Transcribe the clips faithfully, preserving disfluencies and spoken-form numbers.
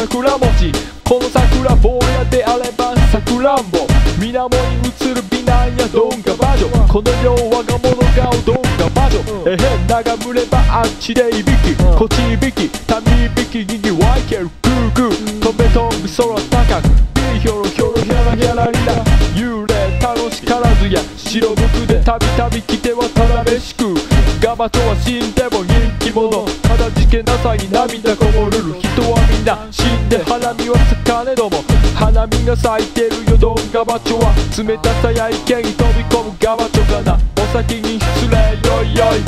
桜餅この桜坊やであればさくらんぼ水面に映る美男やドンガ魔女この世我が物顔ドンガ魔女えへん長むればあっちでいびきこっちいびき民いびきギギワイケルグーグー飛べ飛ぶ空高くビヒョロヒョロヒャラヒャラリラ幽霊楽しからずや白服でたびたび来てはただ飯食うガバチョは死んでも人気者かたじけなさに涙こぼるる人はみんな死んで花見はつかねども花見が咲いてるよドンガバチョは冷たさや池に飛び込むガバチョかなお先に失礼よいよい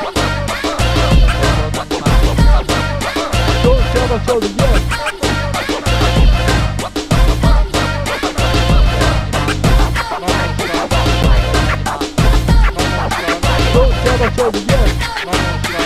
ドンガバチョでイエイDon't tell us over yet.